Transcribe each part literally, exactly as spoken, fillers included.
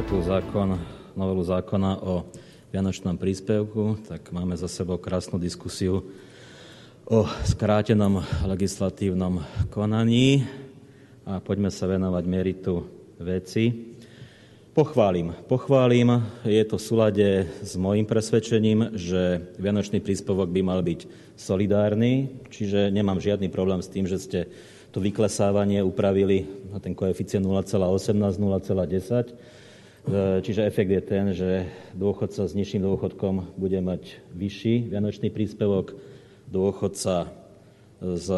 takú zákon, novelu zákona o vianočnom príspevku, tak máme za sebou krásnu diskusiu o skrátenom legislatívnom konaní a poďme sa venovať meritu veci. Pochválim, pochválim, je to v súlade s môjim presvedčením, že vianočný príspevok by mal byť solidárny, čiže nemám žiadny problém s tým, že ste to vyklesávanie upravili na ten koeficient nula celá osemnásť, nula celá desať. Čiže efekt je ten, že dôchodca s nižším dôchodkom bude mať vyšší vianočný príspevok, dôchodca s,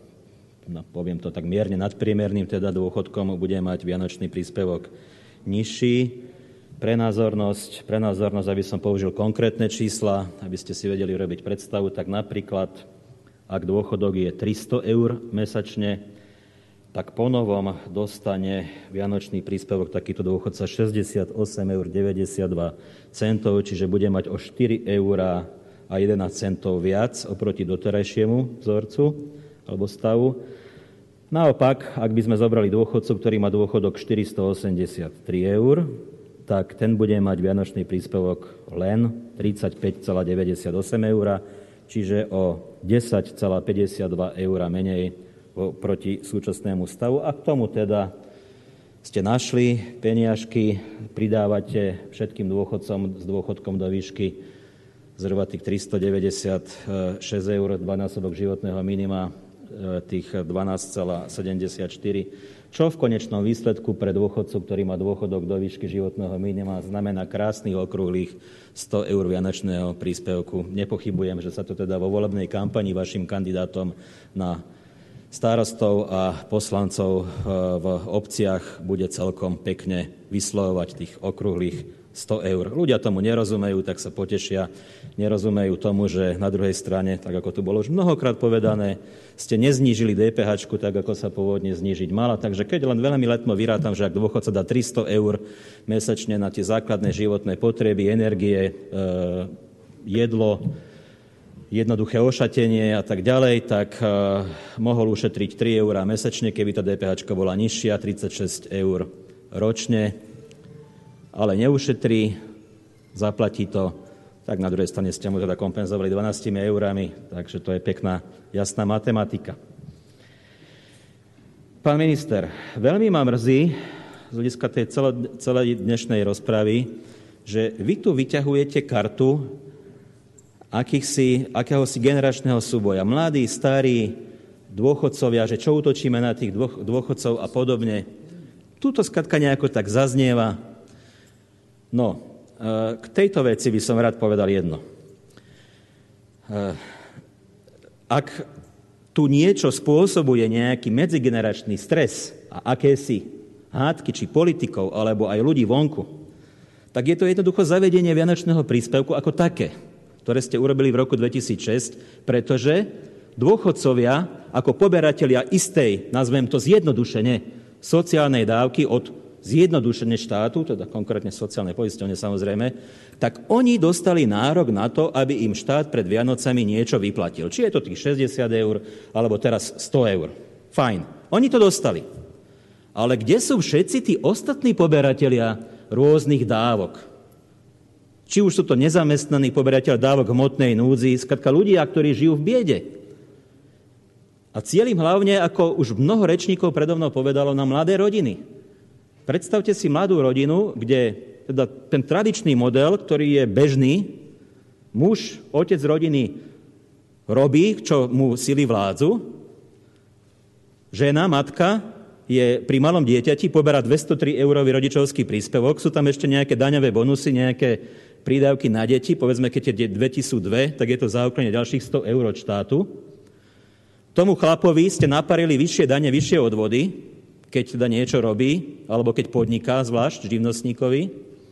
no, poviem to tak mierne nadpriemerným teda dôchodkom bude mať vianočný príspevok nižší. Pre názornosť, pre názornosť, aby som použil konkrétne čísla, aby ste si vedeli robiť predstavu, tak napríklad, ak dôchodok je tristo eur mesačne, tak ponovom dostane vianočný príspevok takýto dôchodca šesťdesiatosem eur deväťdesiatdva centov, čiže bude mať o štyri eurá a jedenásť centov viac oproti doterajšiemu vzorcu alebo stavu. Naopak, ak by sme zobrali dôchodcu, ktorý má dôchodok štyristoosemdesiattri eur, tak ten bude mať vianočný príspevok len tridsaťpäť celá deväťdesiatosem eur, čiže o desať celá päťdesiatdva eur menej proti súčasnému stavu. A k tomu teda ste našli peniažky, pridávate všetkým dôchodcom s dôchodkom do výšky zhruba tých tristodeväťdesiatšesť eur, dvojnásobok životného minima, tých dvanásť celá sedemdesiatštyri, čo v konečnom výsledku pre dôchodcu, ktorý má dôchodok do výšky životného minima, znamená krásnych okrúhlych sto eur vianočného príspevku. Nepochybujem, že sa to teda vo volebnej kampani vašim kandidátom na starostov a poslancov v obciach bude celkom pekne vyslovovať tých okrúhlych sto eur. Ľudia tomu nerozumejú, tak sa potešia. Nerozumejú tomu, že na druhej strane, tak ako tu bolo už mnohokrát povedané, ste neznížili dé pé háčku tak, ako sa pôvodne znížiť mala. Takže keď len veľmi letmo vyrátam, že ak dôchodca dá tristo eur mesačne na tie základné životné potreby, energie, jedlo, jednoduché ošatenie a tak ďalej, tak uh, mohol ušetriť tri eurá mesačne, keby tá dé pé háčka bola nižšia, tridsaťšesť eur ročne, ale neušetrí, zaplatí to, tak na druhej strane ste mu teda kompenzovali dvanástimi eurami, takže to je pekná, jasná matematika. Pán minister, veľmi ma mrzí z hľadiska tej celo, celej dnešnej rozpravy, že vy tu vyťahujete kartu akýchsi, akéhosi generačného súboja. Mladí, starí, dôchodcovia, že čo útočíme na tých dôchodcov a podobne. Túto skladka nejako tak zaznieva. No, k tejto veci by som rád povedal jedno. Ak tu niečo spôsobuje nejaký medzigeneračný stres a akési hádky či politikov alebo aj ľudí vonku, tak je to jednoducho zavedenie vianočného príspevku ako také, ktoré ste urobili v roku dvetisícšesť, pretože dôchodcovia ako poberatelia istej, nazvem to zjednodušene, sociálnej dávky od zjednodušene štátu, teda konkrétne sociálne poisťovne samozrejme, tak oni dostali nárok na to, aby im štát pred Vianocami niečo vyplatil. Či je to tých šesťdesiat eur, alebo teraz sto eur. Fajn. Oni to dostali. Ale kde sú všetci tí ostatní poberatelia rôznych dávok? Či už sú to nezamestnaní poberateľ dávok hmotnej núdzi, skrátka ľudia, ktorí žijú v biede. A cieľim hlavne, ako už mnoho rečníkov predo mnou povedalo, na mladé rodiny. Predstavte si mladú rodinu, kde teda ten tradičný model, ktorý je bežný, muž, otec rodiny robí, čo mu sily vládzu, žena, matka je pri malom dieťati, poberá dvestotri eurový rodičovský príspevok, sú tam ešte nejaké daňové bonusy, nejaké prídavky na deti, povedzme, keď tie deti sú dve, tak je to zaokrene ďalších sto eur od štátu. Tomu chlapovi ste naparili vyššie dane, vyššie odvody, keď teda niečo robí, alebo keď podniká, zvlášť živnostníkovi.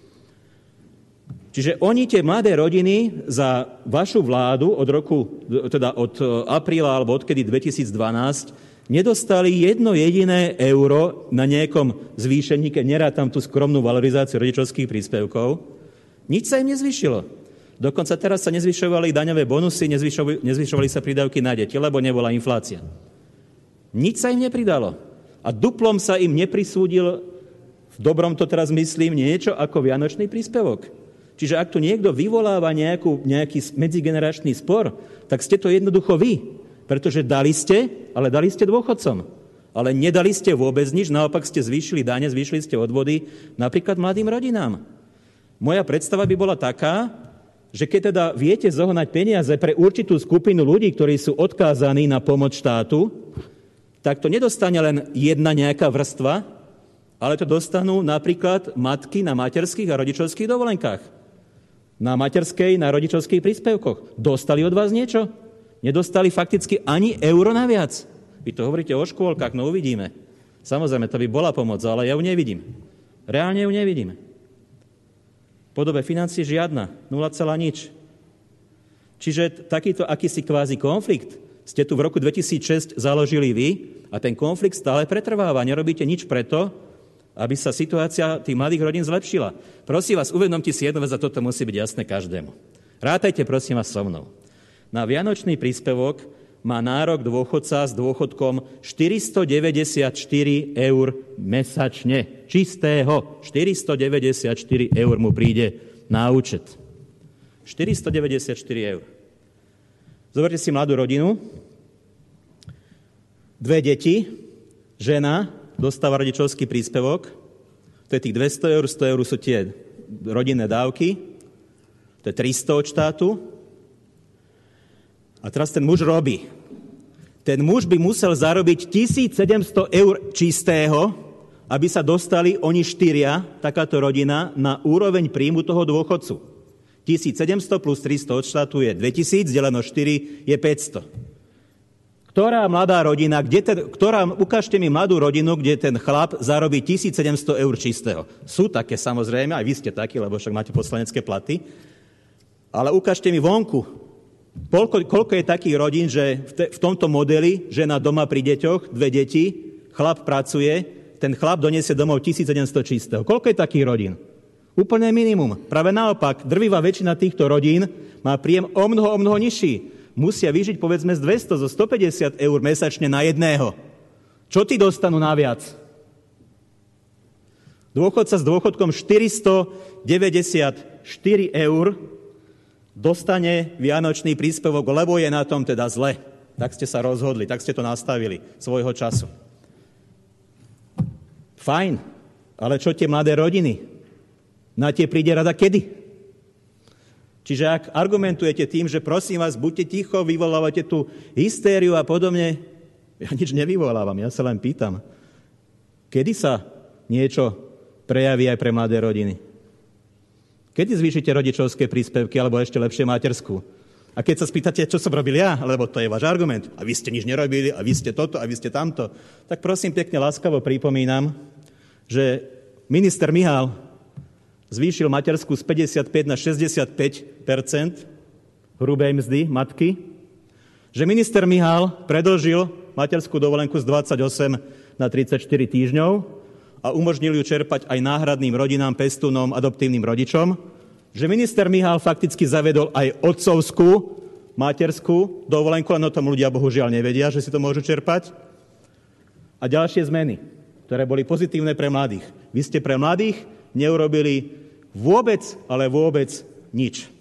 Čiže oni, tie mladé rodiny, za vašu vládu od roku, teda od apríla alebo odkedy dvetisícdvanásť, nedostali jedno jediné euro na nejakom zvýšení, keď nerátam tú skromnú valorizáciu rodičovských príspevkov. Nič sa im nezvyšilo. Dokonca teraz sa nezvyšovali daňové bonusy, nezvyšovali, nezvyšovali sa prídavky na deti, lebo nebola inflácia. Nič sa im nepridalo. A duplom sa im neprisúdil v v dobrom to teraz myslím, niečo ako vianočný príspevok. Čiže ak tu niekto vyvoláva nejakú, nejaký medzigeneračný spor, tak ste to jednoducho vy. Pretože dali ste, ale dali ste dôchodcom. Ale nedali ste vôbec nič, naopak ste zvýšili dáne, zvýšili ste odvody napríklad mladým rodinám. Moja predstava by bola taká, že keď teda viete zohnať peniaze pre určitú skupinu ľudí, ktorí sú odkázaní na pomoc štátu, tak to nedostane len jedna nejaká vrstva, ale to dostanú napríklad matky na materských a rodičovských dovolenkách. Na materskej, na rodičovských príspevkoch. Dostali od vás niečo? Nedostali fakticky ani euro naviac. Vy to hovoríte o škôlkach, no uvidíme. Samozrejme, to by bola pomoc, ale ja ju nevidím. Reálne ju nevidím. V podobe financií žiadna, nula celá nič. Čiže takýto akýsi kvázi konflikt ste tu v roku dvetisícšesť založili vy a ten konflikt stále pretrváva. Nerobíte nič preto, aby sa situácia tých mladých rodín zlepšila. Prosím vás, uvedomte si jednu vec a toto musí byť jasné každému. Rátajte, prosím vás, so mnou. Na vianočný príspevok má nárok dôchodca s dôchodkom štyristodeväťdesiatštyri eur mesačne. Čistého. štyristodeväťdesiatštyri eur mu príde na účet. štyristodeväťdesiatštyri eur. Zoberte si mladú rodinu, dve deti, žena dostáva rodičovský príspevok, to je tých dvesto eur, sto eur sú tie rodinné dávky, to je tristo od štátu. A teraz ten muž robí. Ten muž by musel zarobiť tisícsedemsto eur čistého, aby sa dostali oni štyria, takáto rodina, na úroveň príjmu toho dôchodcu. tisícsedemsto plus tristo od štátu je dvetisíc, deleno štyri je päťsto. Ktorá mladá rodina, kde ten, ktorá, ukážte mi mladú rodinu, kde ten chlap zarobí tisícsedemsto eur čistého. Sú také samozrejme, aj vy ste takí, lebo však máte poslanecké platy. Ale ukážte mi vonku, koľko, koľko je takých rodín, že v, te, v tomto modeli žena doma pri deťoch, dve deti, chlap pracuje, ten chlap doniesie domov tisícsedemsto čistého. Koľko je takých rodín? Úplne minimum. Práve naopak, drvivá väčšina týchto rodín má príjem o mnoho, o mnoho nižší. Musia vyžiť povedzme z dvesto, zo stopäťdesiat eur mesačne na jedného. Čo ty dostanú naviac? Dôchodca s dôchodkom štyristodeväťdesiatštyri eur dostane vianočný príspevok, lebo je na tom teda zle. Tak ste sa rozhodli, tak ste to nastavili svojho času. Fajn, ale čo tie mladé rodiny? Na tie príde rada kedy? Čiže ak argumentujete tým, že prosím vás, buďte ticho, vyvolávate tú hystériu a podobne, ja nič nevyvolávam, ja sa len pýtam. Kedy sa niečo prejaví aj pre mladé rodiny? Kedy zvýšite rodičovské príspevky, alebo ešte lepšie materskú? A keď sa spýtate, čo som robil ja, lebo to je váš argument, a vy ste nič nerobili, a vy ste toto, a vy ste tamto, tak prosím pekne láskavo pripomínam, že minister Mihál zvýšil materskú z päťdesiatpäť na šesťdesiatpäť percent hrubej mzdy matky, že minister Mihál predĺžil materskú dovolenku z dvadsaťosem na tridsaťštyri týždňov a umožnil ju čerpať aj náhradným rodinám, pestúnom, adoptívnym rodičom, že minister Mihál fakticky zavedol aj otcovskú materskú dovolenku, len o tom ľudia bohužiaľ nevedia, že si to môžu čerpať. A ďalšie zmeny, ktoré boli pozitívne pre mladých. Vy ste pre mladých neurobili vôbec, ale vôbec nič.